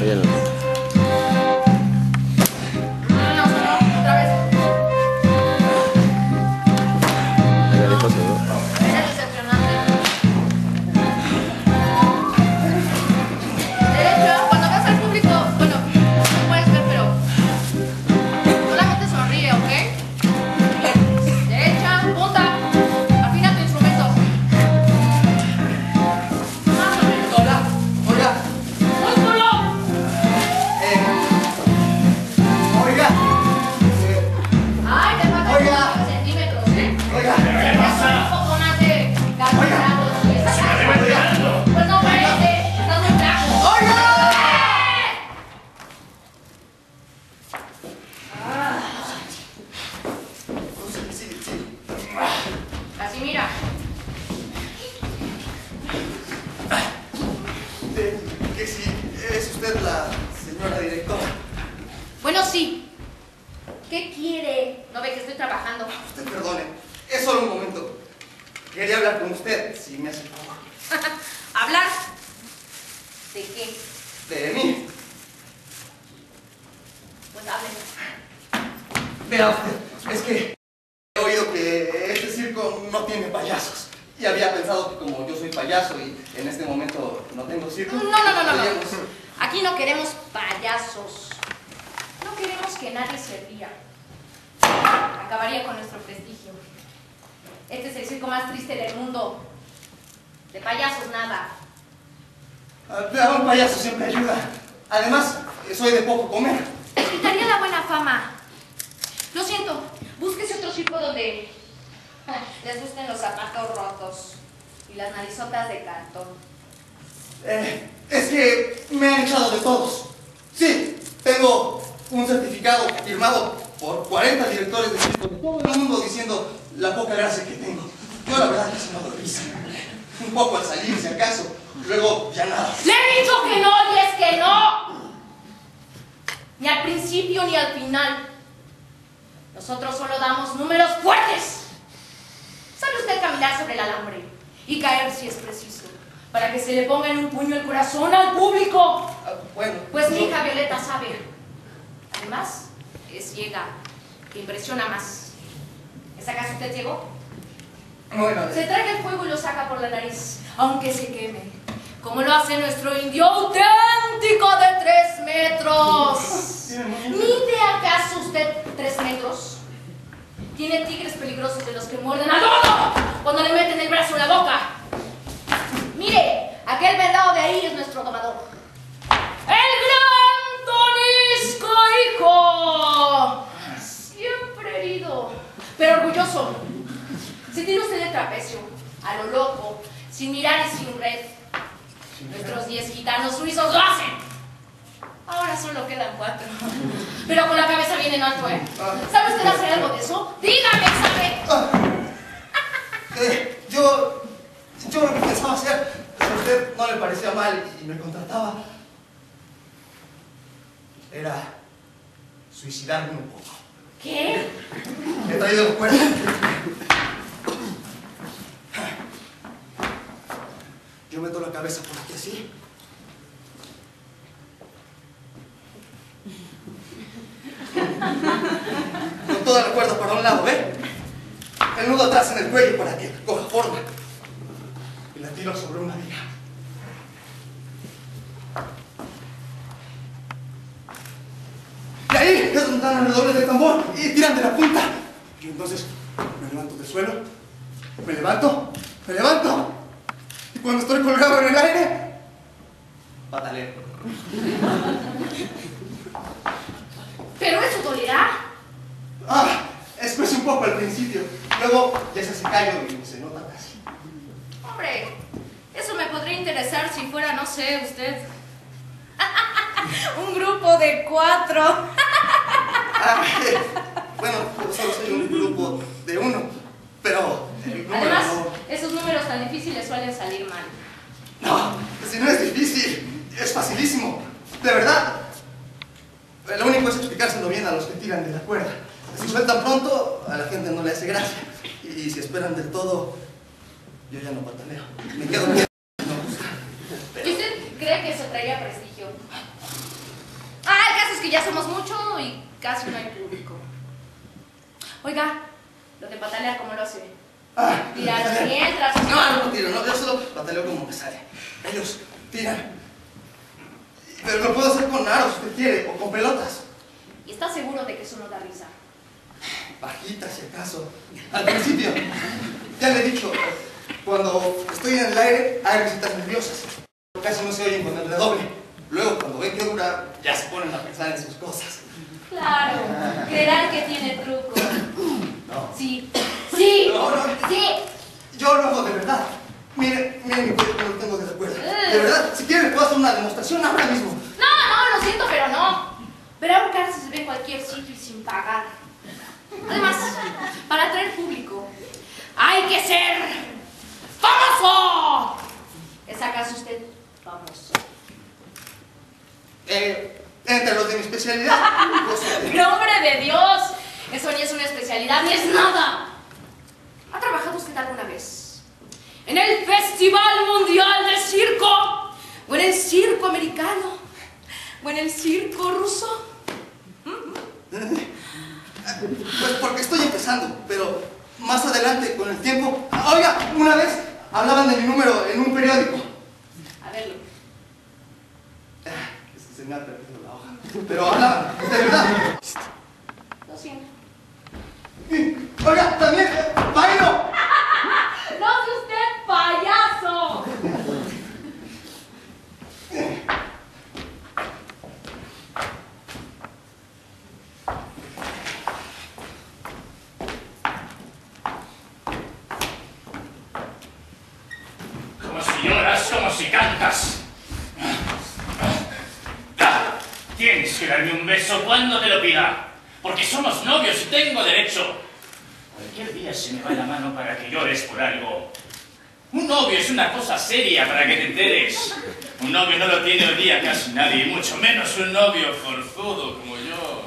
Ahí en la... Es que me han echado de todos. Sí, tengo un certificado firmado por 40 directores de circo de todo el mundo diciendo la poca gracia que tengo. Yo la verdad que se me ha dado risa. Un poco al salir, si acaso. Luego ya nada. ¡Le he dicho que no y es que no! Ni al principio ni al final. Nosotros solo damos números fuertes. ¿Sabe usted caminar sobre el alambre y caer si es preciso? Para que se le ponga en un puño el corazón al público. Bueno. Pues mi hija Violeta sabe. Además, es ciega, que impresiona más. ¿Es acaso usted ciego? Bueno. Se traga el fuego y lo saca por la nariz, aunque se queme. Como lo hace nuestro indio auténtico de 3 metros. ¿Mide acaso usted 3 metros? Tiene tigres peligrosos de los que muerden al lobo cuando le meten el brazo en la boca. Mire, aquel vendado de ahí es nuestro domador. ¡El gran Tonisco, hijo! Siempre herido, pero orgulloso. Si tiene usted el trapecio, a lo loco, sin mirar y sin red. Nuestros 10 gitanos suizos lo hacen. Ahora solo quedan 4. Pero con la cabeza bien en alto, ¿eh? ¿Sabe usted hacer algo de eso? Dígame, ¿sabe? Yo lo que pensaba hacer, si a usted no le parecía mal y me contrataba, era suicidarme un poco. ¿Qué? He traído recuerdos. Yo meto la cabeza por aquí así. Con toda la cuerda para un lado, ¿ve? El nudo atrás en el cuello para que coja forma. Y la tiro sobre una viga. Y ahí es donde dan los redobles del tambor y tiran de la punta. Y entonces me levanto del suelo, me levanto. Y cuando estoy colgado en el aire, pataleo. ¿Pero eso dolerá? Escuece un poco al principio. Luego ya se hace callo y se nota casi. Hombre, eso me podría interesar si fuera, no sé, usted... un grupo de 4. Bueno, yo solo soy un grupo de 1, pero el número Además, no... esos números tan difíciles suelen salir mal. No, si no es difícil, es facilísimo. De verdad. Lo único es explicárselo bien a los que tiran de la cuerda. Si sueltan pronto, a la gente no le hace gracia. Y si esperan del todo, yo ya no pataleo. Me quedo quieto. No gusta. ¿Y usted cree que eso traería prestigio? que ya somos mucho y casi no hay público. Oiga, lo de patalear, ¿cómo lo hace? Tirar mientras... No tiro, no, yo solo pataleo como me sale. Ellos tiran. Pero lo puedo hacer con aros, si usted quiere, o con pelotas. ¿Y está seguro de que eso no da risa? Bajita, si acaso. Al principio, ya le he dicho, cuando estoy en el aire, hay risitas nerviosas. Casi no se oyen con el redoble. Luego, cuando ven que dura, ya se ponen a pensar en sus cosas. Claro, creerán que tiene truco. No. Sí. No. Sí. Yo lo hago de verdad. Mire mi cuerpo, no lo tengo de recuerdo. De verdad, si quieren puedo hacer una demostración ahora mismo. No, lo siento, pero no. Pero ahorcarse se ve en cualquier sitio y sin pagar. Además, para atraer público, hay que ser famoso. ¿Es acaso usted famoso? Entre los de mi especialidad. ¡Pero hombre de Dios! Eso ni es una especialidad ni es nada. ¿Ha trabajado usted alguna vez en el Festival Mundial de Circo? ¿O en el circo americano? ¿O en el circo ruso? Pues porque estoy empezando, pero más adelante, con el tiempo... Oiga, una vez hablaban de mi número en un periódico. A verlo. Se me ha perdido la hoja. Pero hablaban, de verdad. Lo siento. Oiga, también, bailo. ¡No es usted payaso! Como si lloras, como si cantas. Tienes que darme un beso cuando te lo pida, porque somos novios y tengo derecho. Cualquier día se me va la mano para que llores por algo. Un novio es una cosa seria para que te enteres. Un novio no lo tiene hoy día casi nadie, y mucho menos un novio forzudo como yo.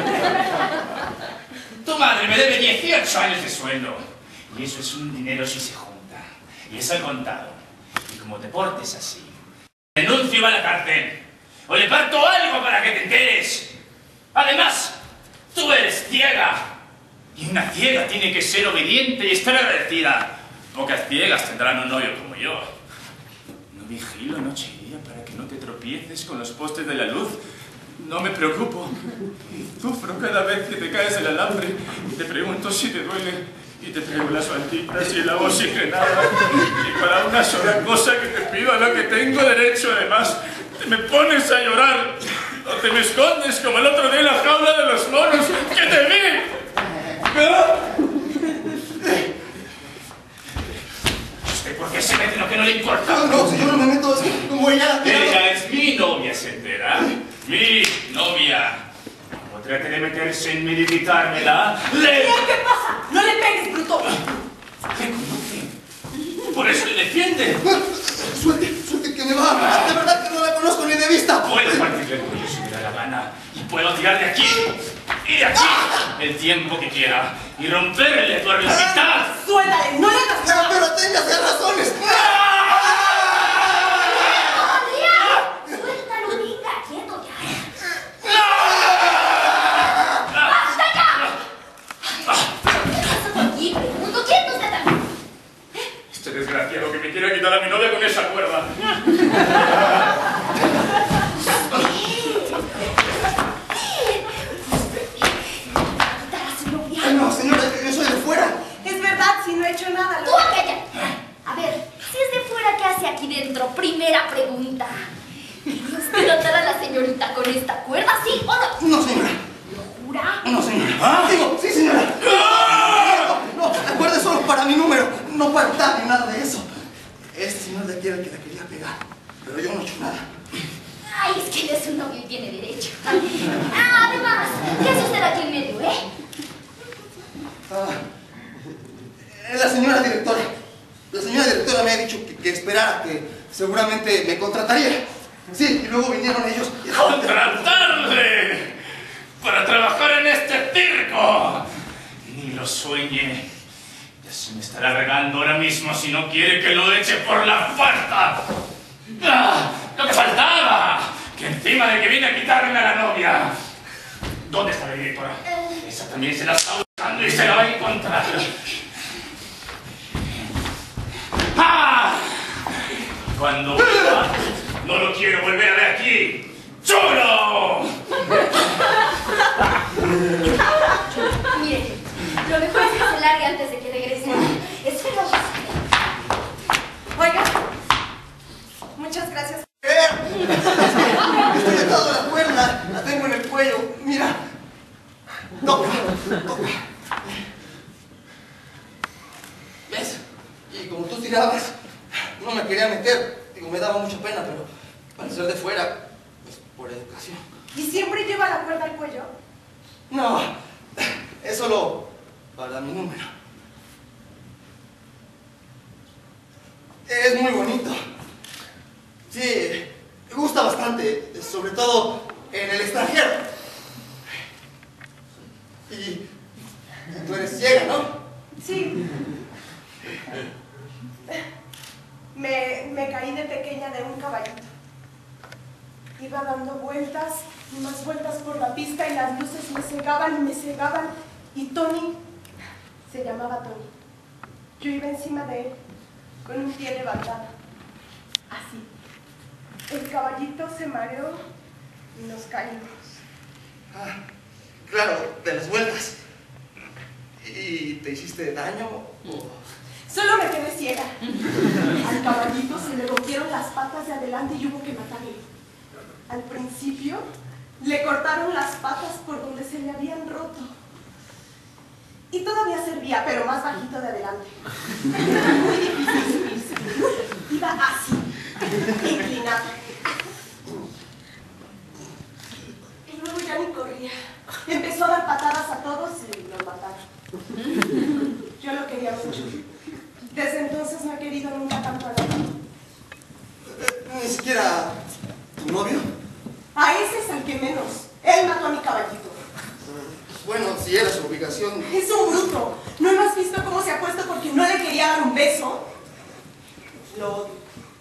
Tu madre me debe 18 años de sueldo, y eso es un dinero si se junta, y es al contado. Y como te portes así, denuncio a la cárcel. O le parto algo para que te enteres. Además, tú eres ciega. Y una ciega tiene que ser obediente y estar agradecida. Pocas ciegas tendrán un novio como yo. No vigilo noche y día para que no te tropieces con los postes de la luz. No me preocupo. Sufro cada vez que te caes el alambre. Te pregunto si te duele. Y te traigo las mantitas y el agua oxigenada. Y para una sola cosa que te pido, a lo que tengo derecho, además... Te me pones a llorar, o te me escondes como el otro día en la jaula de los monos, que te vi. ¿Usted por qué se mete en lo que no le importa? No, si yo no me meto, es como ella... Ella es mi novia, ¿se entera? Mi novia. Como trate de meterse en mí y gritármela, ¿Qué pasa? ¡No le pegues, bruto! ¿Qué conoce? Por eso le defiende. Suelte que me va. De verdad que no la conozco ni de vista. Puedo partirle el cuello si me da la gana. Y puedo tirar de aquí y de aquí el tiempo que quiera. Y romperle por la mitad. ¡Suéltale! ¡No le hagas nada! Pero téngase razones. ¡Suéltalo, venga! ¡Quieto ya! Aquí, pregunto, ¿quién nos trata? Este desgraciado que me quiere quitar a mi novia con esa cuerda. No, señora, yo soy de fuera. Es verdad, si no he hecho nada. ¡Tú cállate! A ver, si es de fuera, ¿qué hace aquí dentro? Primera pregunta. ¿Quería usted tratar a la señorita con esta cuerda, sí o no? No, señora. ¿Lo jura? No, señora. Digo, sí, señora. No, la cuerda es solo para mi número, no para estar ni nada de eso. Este señor de aquí era el que la quería pegar, pero yo no he hecho nada. Ay, es que él es un novio y tiene derecho. Además, ¿qué hace usted aquí en medio, La señora directora. La señora directora me ha dicho que esperara, que seguramente me contrataría. Sí, y luego vinieron ellos. ¡Contratarle! ¡Para trabajar en este circo! Ni lo sueñe. Ya se me estará regando ahora mismo si no quiere que lo eche por la puerta. ¡Ah! ¡Lo que faltaba! ¡Que encima encima de que viene a quitarme a la novia. ¿Dónde está la directora? Esa también se la está buscando y se la va a encontrar. ¡Ah! Cuando vuelva, no lo quiero volver a ver aquí. ¡Chulo! Mire, lo mejor es que se largue antes de que regrese. Es feroz. Oiga, muchas gracias. Estoy atado a la cuerda, la tengo en el cuello. Mira. Toca, toca. ¿Ves? Y como tú tirabas, no me quería meter. Digo, me daba mucha pena, pero para ser de fuera, pues por educación. ¿Y siempre lleva la cuerda al cuello? No, es solo para mi número. Es muy bonito. Sí, me gusta bastante, sobre todo en el extranjero. Y tú eres ciega, ¿no? Sí. Me caí de pequeña de un caballito. Iba dando vueltas y más vueltas por la pista y las luces me cegaban y me cegaban. Y Tony, se llamaba Tony. Yo iba encima de él, con un pie levantado. Así. El caballito se mareó y nos caímos. Ah, claro, de las vueltas. ¿Y te hiciste daño? ¿O? Solo me quedé ciega. Al caballito se le rompieron las patas de adelante y hubo que matarle. Al principio, le cortaron las patas por donde se le habían roto. Y todavía servía, pero más bajito de adelante. Era muy difícil subirse. Iba así, inclinado. Y luego ya ni corría. Empezó a dar patadas a todos y lo mataron. Yo lo quería mucho. Desde entonces no he querido nunca tanto a nadie. Ni siquiera tu novio. A ese es el que menos. Él mató a mi caballito. Bueno, si era su obligación. Es un bruto. ¿No lo has visto cómo se ha puesto porque no le quería dar un beso? Lo odio.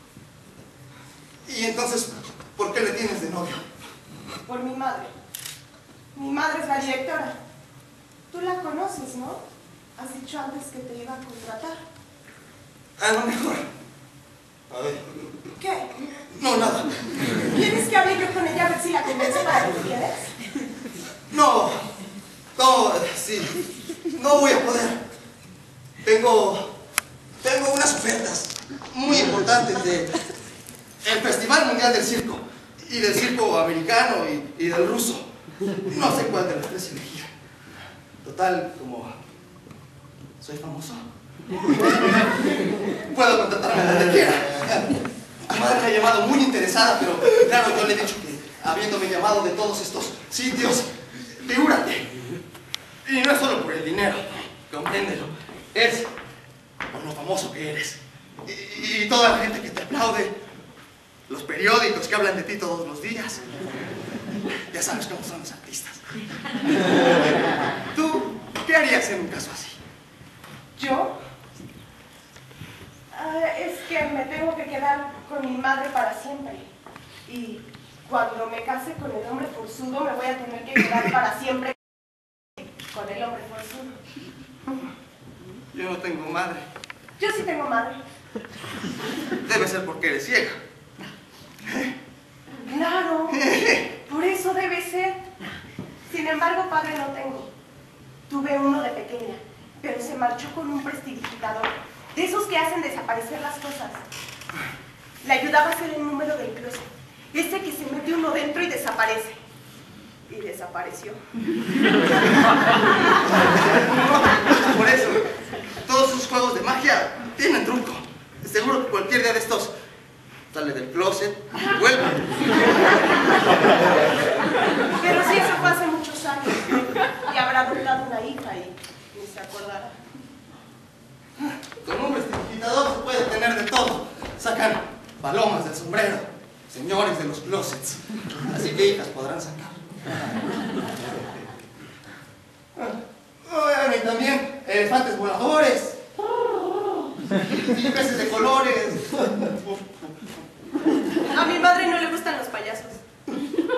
¿Y entonces por qué le tienes de novio? Por mi madre. Mi madre es la directora. Tú la conoces, ¿no? Has dicho antes que te iba a contratar. A lo mejor. A ver. ¿Qué? No, nada. ¿Quieres que hable yo con ella a ver si la convenzo para que te quedes? No. No, sí. No voy a poder. Tengo unas ofertas muy importantes del Festival Mundial del Circo. Y del circo americano y del ruso. No sé cuál de los tres elegir. Total, como soy famoso, puedo contratarme a donde quiera. Mi madre me ha llamado muy interesada, pero claro, yo le he dicho que habiéndome llamado de todos estos sitios, figúrate. Y no es solo por el dinero, compréndelo. Es por lo famoso que eres. Y toda la gente que te aplaude, los periódicos que hablan de ti todos los días. Ya sabes cómo son los artistas. ¿Tú qué harías en un caso así? ¿Yo? Es que me tengo que quedar con mi madre para siempre. Y cuando me case con el hombre forzudo, me voy a tener que quedar para siempre con el hombre forzudo. Yo no tengo madre. Yo sí tengo madre. Debe ser porque eres ciega. Claro, por eso debe ser. Sin embargo, padre no tengo. Tuve uno de pequeña, pero se marchó con un prestidigitador, de esos que hacen desaparecer las cosas. Le ayudaba a hacer el número del closet, ese que se mete uno dentro y desaparece. Y desapareció. Por eso, todos sus juegos de magia tienen truco. Seguro que cualquier día de estos sale del closet y vuelve. Pero sí, eso fue hace muchos años. Y habrá adoptado una hija y ni se acordará. Con un prestidigitador se puede tener de todo. Sacan palomas del sombrero, señores de los closets. Así que hijas podrán sacar. Bueno, y también elefantes voladores. Y peces de colores. A mi madre no le gustan los payasos.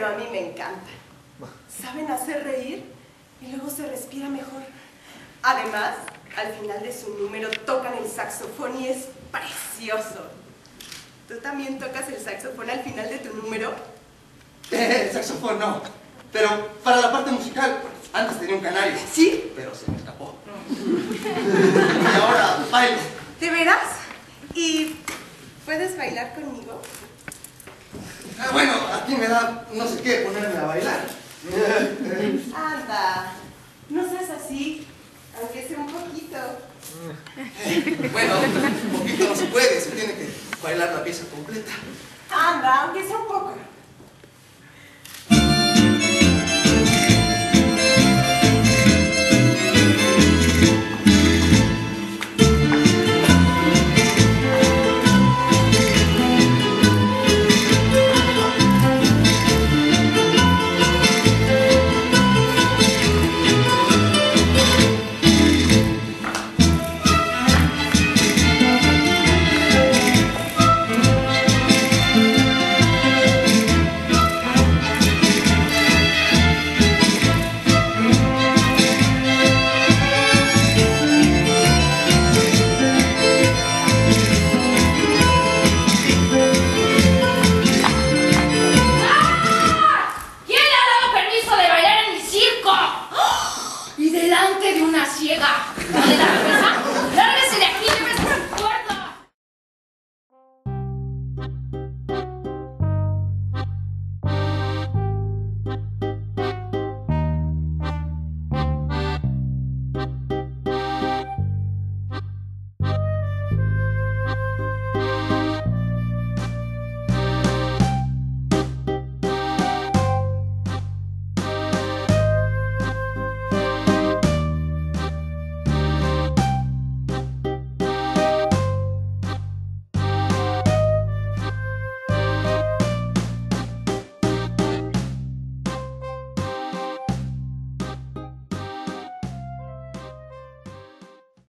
pero a mí me encanta. Saben hacer reír y luego se respira mejor. Además, al final de su número tocan el saxofón y es precioso. ¿Tú también tocas el saxofón al final de tu número? El saxofón no, pero para la parte musical, antes tenía un canario. ¿Sí? Pero se me escapó. Y ahora bailo. ¿De veras? ¿Y puedes bailar conmigo? Bueno, aquí me da no sé qué ponerme a bailar. Anda, no seas así, aunque sea un poquito. Bueno, un poquito no se puede, se tiene que bailar la pieza completa. Anda, aunque sea un poco.